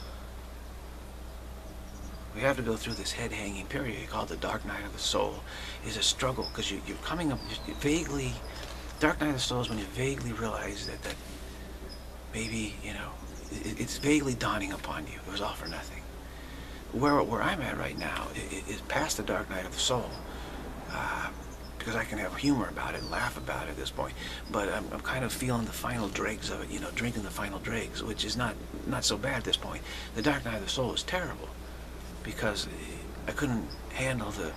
We have to go through this head-hanging period called the dark night of the soul. Is a struggle because you, you're coming up just vaguely. Dark night of the soul is when you vaguely realize that that maybe, you know, it, it's vaguely dawning upon you. It was all for nothing. Where where I'm at right now is, is past the dark night of the soul. Uh, because I can have humor about it and laugh about it at this point. But I'm, I'm kind of feeling the final dregs of it, you know, drinking the final dregs, which is not not so bad at this point. The Dark Night of the Soul is terrible because I couldn't handle the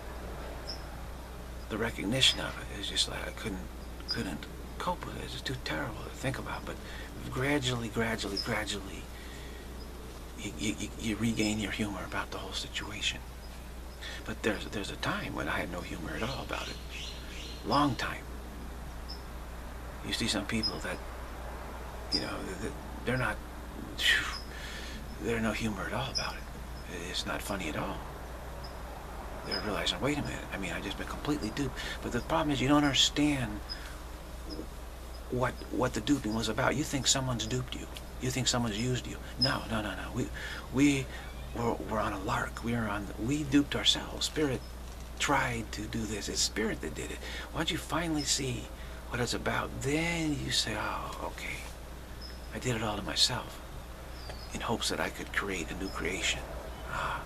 the recognition of it. It was just like I couldn't couldn't cope with it. It's just too terrible to think about. But gradually, gradually, gradually, you, you, you regain your humor about the whole situation. But there's there's a time when I had no humor at all about it. Long time. You see some people that, you know, they're not, they're no humor at all about it. It's not funny at all. They're realizing, wait a minute, I mean, I've just been completely duped. But the problem is you don't understand what what the duping was about. You think someone's duped you. You think someone's used you. No, no, no, no. We we were, were on a lark. We were on. We duped ourselves. Spirit tried to do this. It's Spirit that did it. Once you finally see what it's about, then you say, oh, okay, I did it all to myself, in hopes that I could create a new creation. Ah.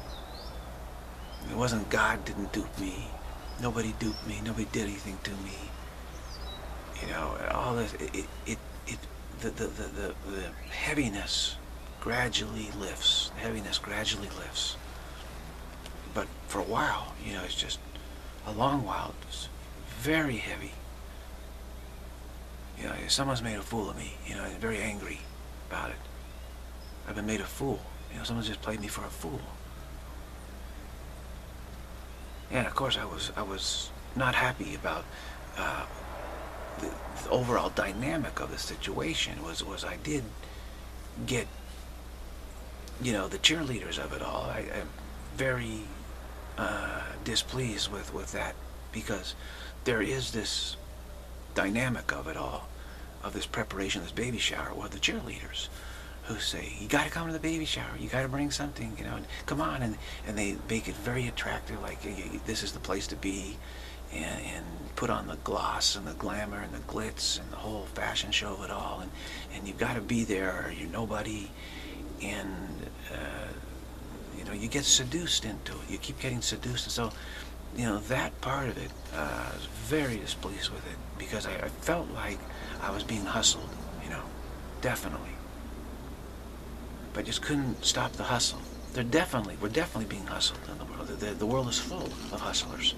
It wasn't God didn't dupe me. Nobody duped me. Nobody did anything to me. You know, all this, it, it, it, it the, the, the, the, the heaviness gradually lifts. The heaviness gradually lifts. But for a while, you know, it's just a long while, it's very heavy. You know, someone's made a fool of me, you know, I'm very angry about it. I've been made a fool. You know, someone's just played me for a fool. And of course I was I was not happy about uh, the, the overall dynamic of the situation. Was was I did get, you know, the cheerleaders of it all. I, I'm very uh, displeased with with that, because there is this dynamic of it all, of this preparation, this baby shower, with the cheerleaders who say, you got to come to the baby shower, you got to bring something, you know, and come on, and, and they make it very attractive, like this is the place to be, and, and put on the gloss and the glamour and the glitz and the whole fashion show of it all, and, and you've got to be there or you're nobody, and uh, you know, you get seduced into it, you keep getting seduced, and so, you know, that part of it, uh, I was very displeased with it, because I, I felt like I was being hustled, you know, definitely. But just couldn't stop the hustle. They're definitely, we're definitely being hustled in the world. The, the world is full of hustlers.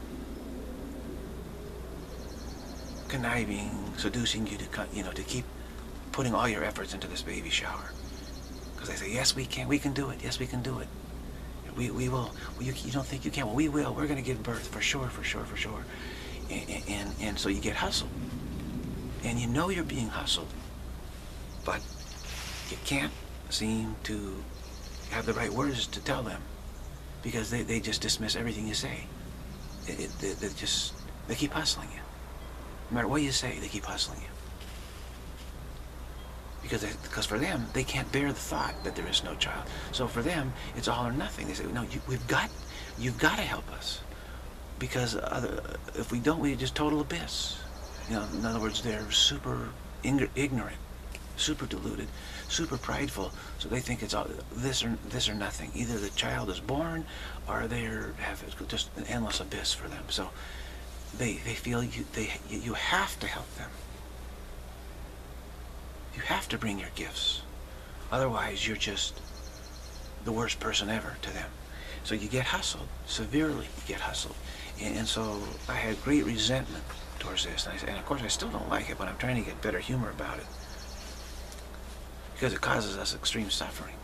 Conniving, seducing you to, you know, to keep putting all your efforts into this baby shower. Because they say, yes, we can, we can do it, yes, we can do it. We, we will, well, you, you don't think you can, well, we will, we're going to give birth, for sure, for sure, for sure. And, and, and so you get hustled. And you know you're being hustled, but you can't seem to have the right words to tell them, because they, they just dismiss everything you say. It, it, they, they just, they keep hustling you. No matter what you say, they keep hustling you. Because, they, because for them, they can't bear the thought that there is no child. So for them, it's all or nothing. They say, no, you, we've got, you've got to help us. Because other, if we don't, we just total abyss. You know, in other words, they're super ignorant, super deluded, super prideful, so they think it's all this or this or nothing. Either the child is born, or they have just an endless abyss for them. So they they feel you they you have to help them. You have to bring your gifts, otherwise you're just the worst person ever to them. So you get hustled severely. You get hustled, and, and so I had great resentment towards this, and, I, and of course I still don't like it, but I'm trying to get better humor about it, because it causes us extreme suffering.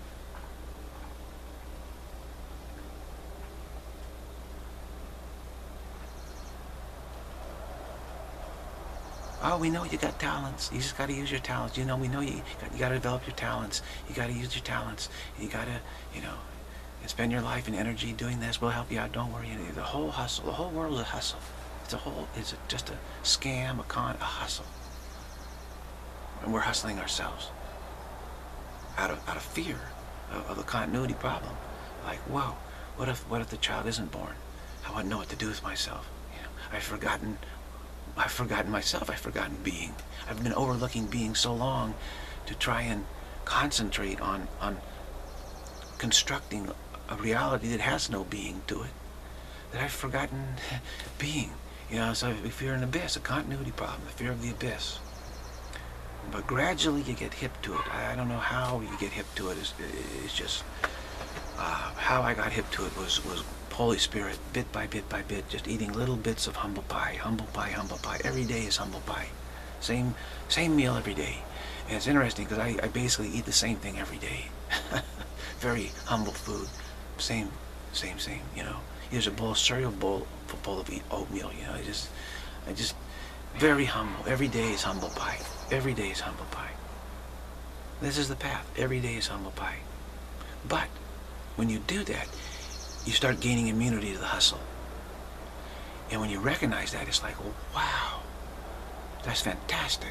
Oh, we know you got talents. You just got to use your talents. You know, we know you got, you got to develop your talents. You got to use your talents. You got to, you know, spend your life and energy doing this. We'll help you out. Don't worry. The whole hustle, the whole world is a hustle. It's a whole, it's a, just a scam, a con, a hustle. And we're hustling ourselves out of out of fear of, of the continuity problem. Like, whoa, what if what if the child isn't born? I wouldn't know what to do with myself. You know, I've forgotten, I've forgotten myself. I've forgotten being. I've been overlooking being so long to try and concentrate on on constructing a reality that has no being to it, that I've forgotten being. You know, so we fear an abyss, a continuity problem, the fear of the abyss. But gradually you get hip to it. I don't know how you get hip to it. It's, it's just uh, how I got hip to it was was Holy Spirit, bit by bit by bit, just eating little bits of humble pie, humble pie, humble pie. Every day is humble pie. Same same meal every day. And it's interesting because I, I basically eat the same thing every day. Very humble food. Same, same, same, you know. Here's a bowl, cereal bowl, bowl of oatmeal, you know. I just, I just, very humble. Every day is humble pie. Every day is humble pie. This is the path. Every day is humble pie. But when you do that, you start gaining immunity to the hustle. And when you recognize that, it's like, well, wow, that's fantastic.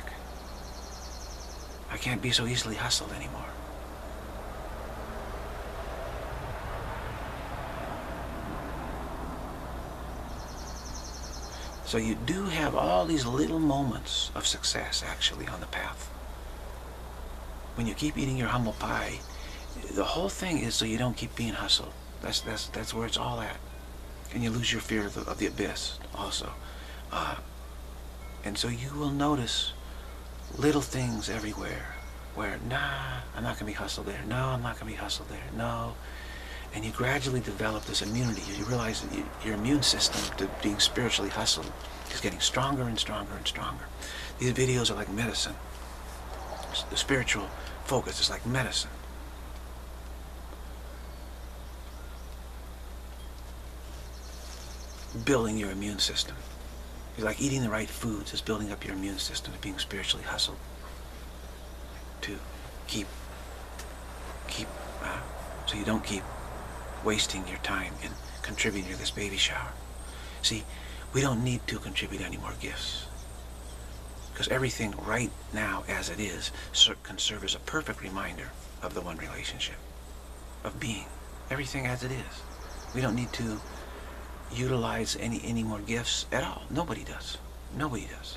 I can't be so easily hustled anymore. So you do have all these little moments of success, actually, on the path. When you keep eating your humble pie, the whole thing is so you don't keep being hustled. That's that's that's where it's all at, and you lose your fear of the, of the abyss also. Uh, and so you will notice little things everywhere where, nah, I'm not gonna be hustled there. No, I'm not gonna be hustled there. No. And you gradually develop this immunity. You realize that you, your immune system to being spiritually hustled is getting stronger and stronger and stronger. These videos are like medicine. The spiritual focus is like medicine. Building your immune system. It's like eating the right foods is building up your immune system to being spiritually hustled. To keep, keep, uh, so you don't keep wasting your time in contributing to this baby shower. See, we don't need to contribute any more gifts. Because everything right now as it is can serve as a perfect reminder of the one relationship, of being. Everything as it is. We don't need to utilize any, any more gifts at all. Nobody does. Nobody does.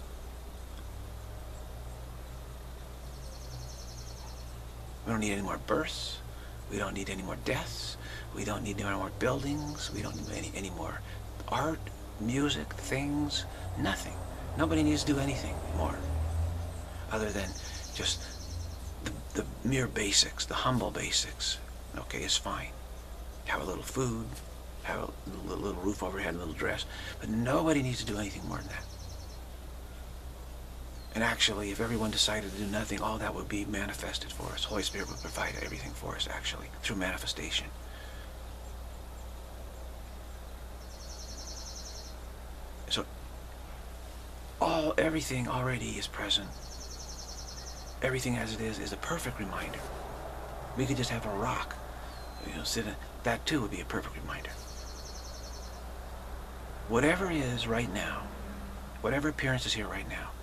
We don't need any more births. We don't need any more deaths. We don't need any more buildings. We don't need any, any more art, music, things, nothing. Nobody needs to do anything more other than just the, the mere basics, the humble basics. Okay, it's fine. Have a little food, have a little, little roof overhead, a little dress, but nobody needs to do anything more than that. And actually, if everyone decided to do nothing, all that would be manifested for us. Holy Spirit would provide everything for us, actually, through manifestation. So, all, everything already is present. Everything as it is is a perfect reminder. We could just have a rock, you know, sit in, that too would be a perfect reminder. Whatever is right now, whatever appearance is here right now,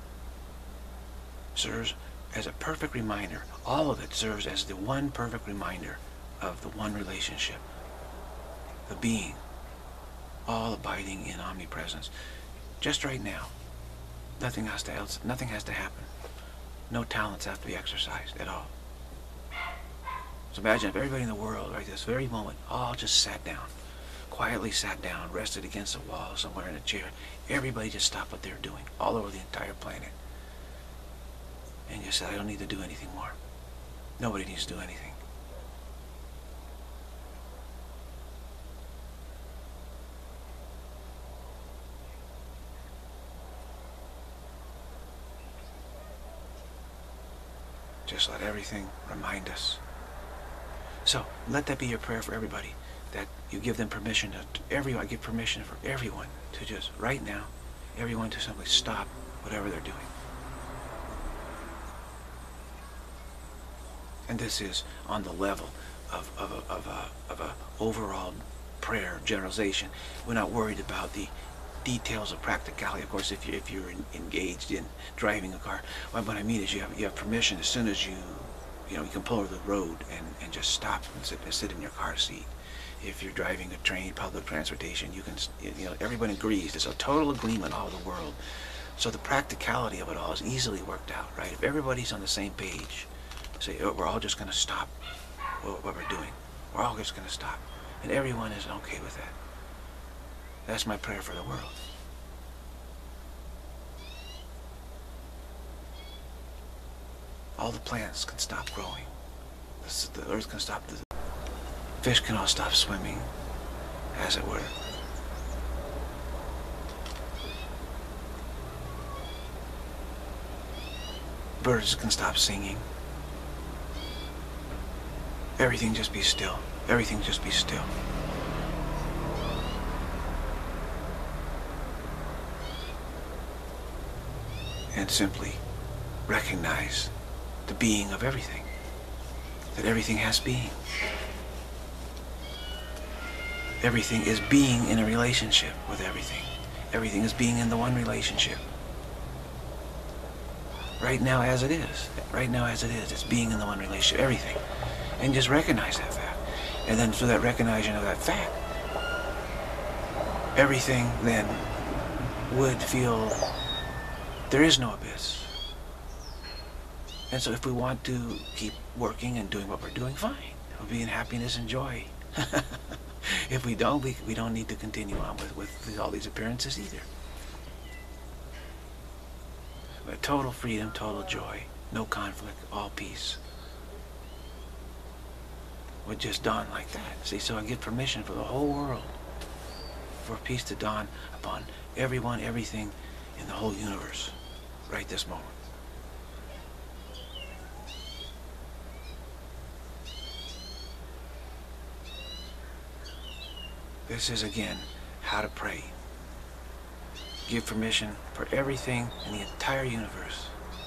serves as a perfect reminder. All of it serves as the one perfect reminder of the one relationship, the being, all abiding in omnipresence. Just right now. Nothing has to else. Nothing has to happen. No talents have to be exercised at all. So imagine if everybody in the world, right this very moment, all just sat down, quietly sat down, rested against a wall somewhere in a chair. Everybody just stopped what they were doing, all over the entire planet. And you said, I don't need to do anything more. Nobody needs to do anything. Just let everything remind us. So let that be your prayer for everybody, that you give them permission to, to everyone, I give permission for everyone to just, right now, everyone to simply stop whatever they're doing. And this is on the level of, of, a, of, a, of a overall prayer generalization. We're not worried about the details of practicality. Of course, if, you, if you're in, engaged in driving a car, what I mean is you have, you have permission as soon as you, you know, you can pull over the road and, and just stop and sit, and sit in your car seat. If you're driving a train, public transportation, you can, you know, everyone agrees. There's a total agreement all over the world. So the practicality of it all is easily worked out, right? If everybody's on the same page, say, oh, we're all just going to stop what, what we're doing. We're all just going to stop. And everyone is okay with that. That's my prayer for the world. All the plants can stop growing. The earth can stop. The fish can all stop swimming, as it were. Birds can stop singing. Everything just be still. Everything just be still. And simply recognize the being of everything. That everything has being. Everything is being in a relationship with everything. Everything is being in the one relationship. Right now as it is. Right now as it is. It's being in the one relationship. Everything. And just recognize that fact. And then through that recognition of that fact, everything then would feel there is no abyss. And so if we want to keep working and doing what we're doing, fine. We'll be in happiness and joy. If we don't, we, we don't need to continue on with, with all these appearances either. But total freedom, total joy, no conflict, all peace. Would just dawn like that. See, so I give permission for the whole world for peace to dawn upon everyone, everything in the whole universe right this moment. This is, again, how to pray. Give permission for everything in the entire universe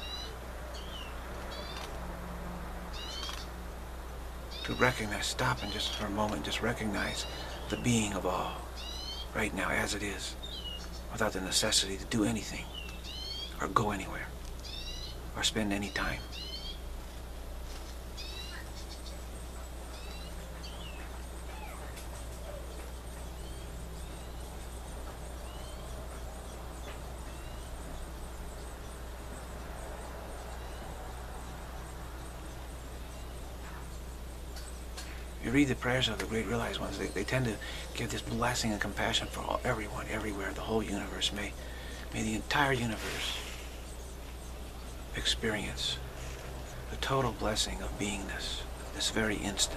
to recognize, stop and just for a moment, just recognize the being of all right now as it is, without the necessity to do anything or go anywhere or spend any time. You read the prayers of the great realized ones, they, they tend to give this blessing and compassion for all, everyone, everywhere, the whole universe. May, may the entire universe experience the total blessing of beingness this very instant,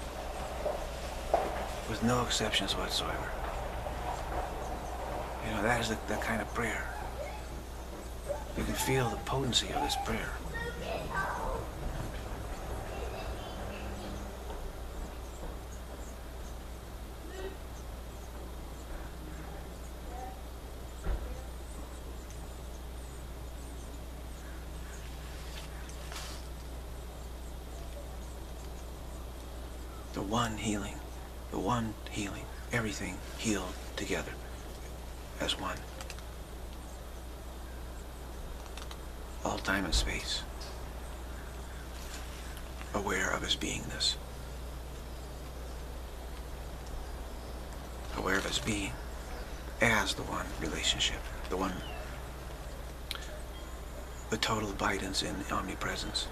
with no exceptions whatsoever. You know, that is the, the kind of prayer. You can feel the potency of this prayer. The one healing, the one healing, everything healed together as one. All time and space, aware of his beingness, aware of his being as the one relationship, the one, the total abidance in omnipresence.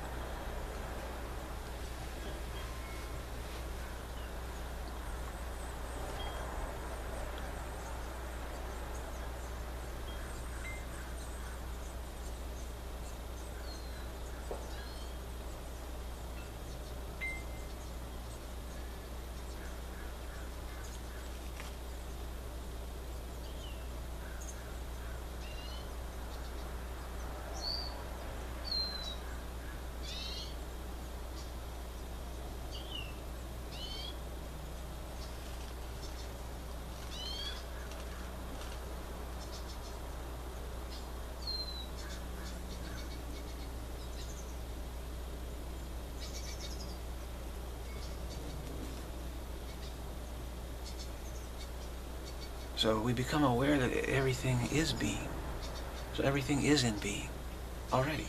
So we become aware that everything is being. So everything is in being already.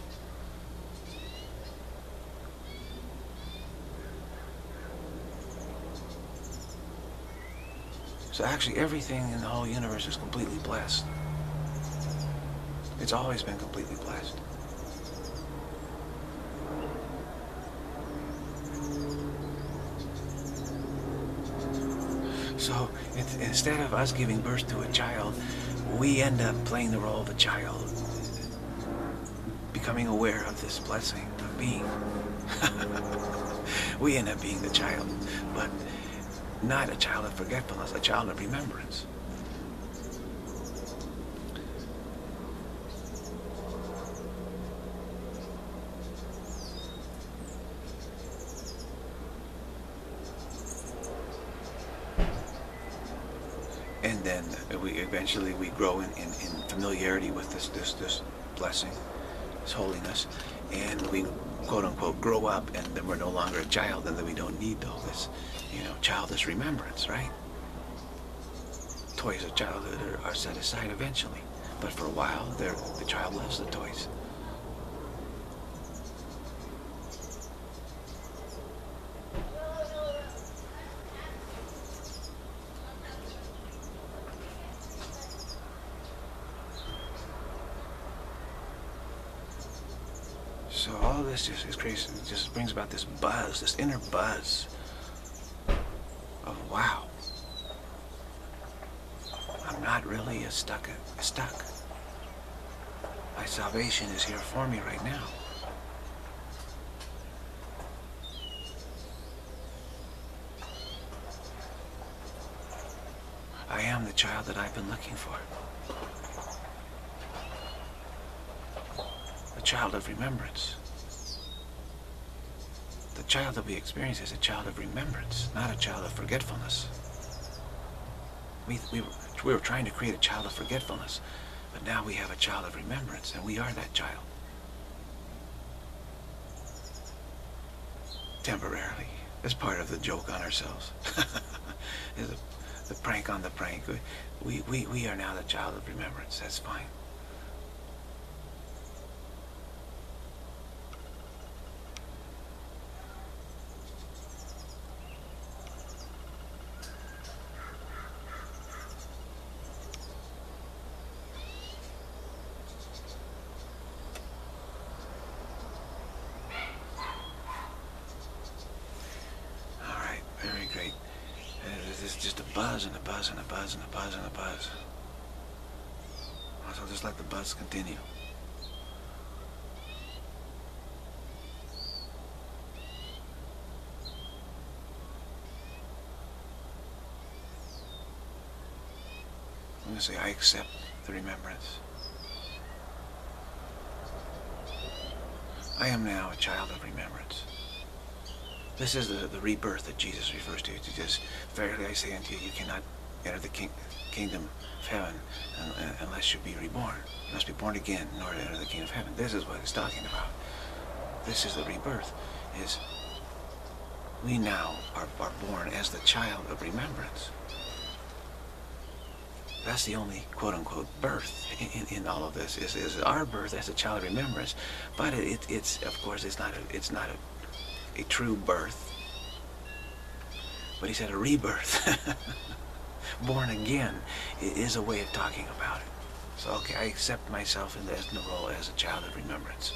So actually everything in the whole universe is completely blessed. It's always been completely blessed. So It's, instead of us giving birth to a child, we end up playing the role of a child, becoming aware of this blessing of being. We end up being the child, but not a child of forgetfulness, a child of remembrance. And then we eventually we grow in, in, in familiarity with this this this blessing, this holiness, and we quote unquote grow up, and then we're no longer a child, and then we don't need all this, you know, childish remembrance, right? Toys of childhood are, are set aside eventually, but for a while, they're, the child loves the toys. So all of this just is crazy. It just brings about this buzz, this inner buzz of wow. I'm not really a stuck, a stuck. My salvation is here for me right now. I am the child that I've been looking for. A child of remembrance. The child that we experience is a child of remembrance, not a child of forgetfulness. We, we, were, we were trying to create a child of forgetfulness, but now we have a child of remembrance, and we are that child. Temporarily. It's part of the joke on ourselves. It's a, the prank on the prank. We, we, we are now the child of remembrance. That's fine. It's just a buzz and a buzz and a buzz and a buzz and a buzz. So just let the buzz continue. I'm going to say, I accept the remembrance. I am now a child of remembrance. This is the, the rebirth that Jesus refers to. To just, verily I say unto you, you cannot enter the king, kingdom of heaven unless you be reborn. You must be born again in order to enter the kingdom of heaven. This is what he's talking about. This is the rebirth. Is we now are, are born as the child of remembrance. That's the only quote-unquote birth in, in, in all of this. Is, is our birth as a child of remembrance. But it, it, it's, of course, it's not a, it's not a a true birth, but he said a rebirth. Born again is a way of talking about it. So okay, I accept myself in the, in the role as a child of remembrance,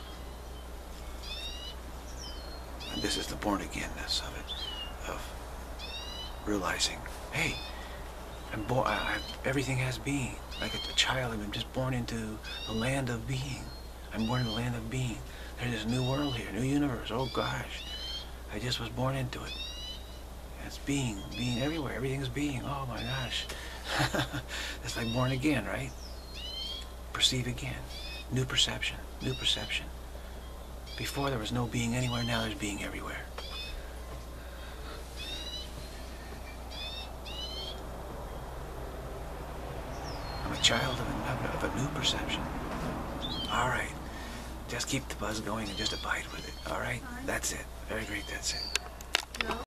and this is the born againness of it, of realizing, hey, I'm born. I, I, everything has being. Like a, a child, I'm just born into the land of being. I'm born in the land of being. There's this new world here, new universe. Oh gosh, I just was born into it. It's being, being everywhere. Everything's being. Oh my gosh. It's like born again, right? Perceive again. New perception, new perception. Before there was no being anywhere, now there's being everywhere. I'm a child of a, of a new perception. All right. Just keep the buzz going and just abide with it, all right? That's it. Very great, that's it.